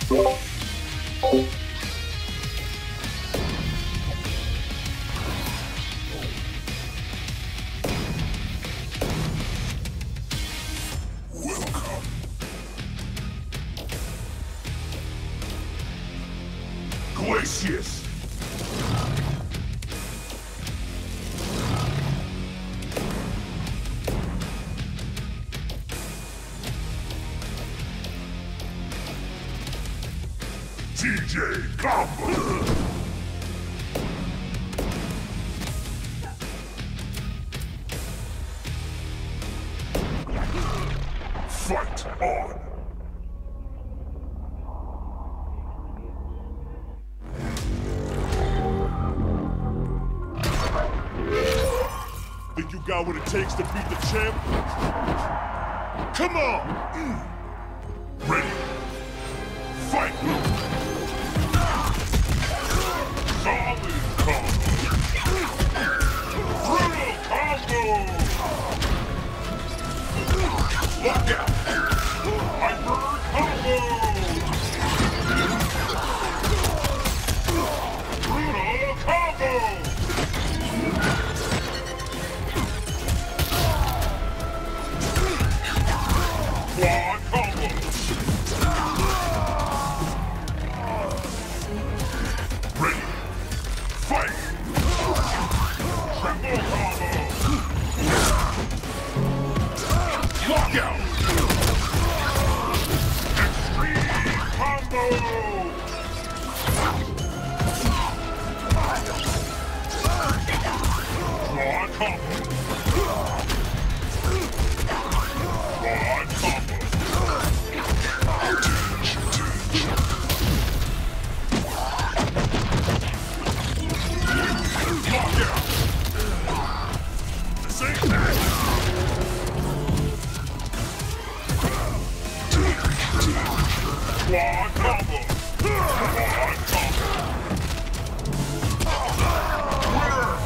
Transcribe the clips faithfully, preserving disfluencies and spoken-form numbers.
Glacius! T J Combo! Fight on! Think you got what it takes to beat the champ? Come on! Mm. Ready? Fight! Solid combo! Brutal combo! Lock out! Hyper combo! Brutal combo! Quad combo! Ready! Fight! Triple combo! Lockout! Extreme combo! Quad combo! Quad combo! Lockout! This ain't that! Quad combo! Quad combo! Winner!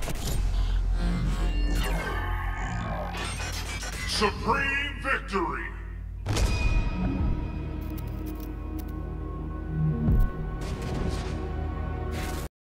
Supreme victory!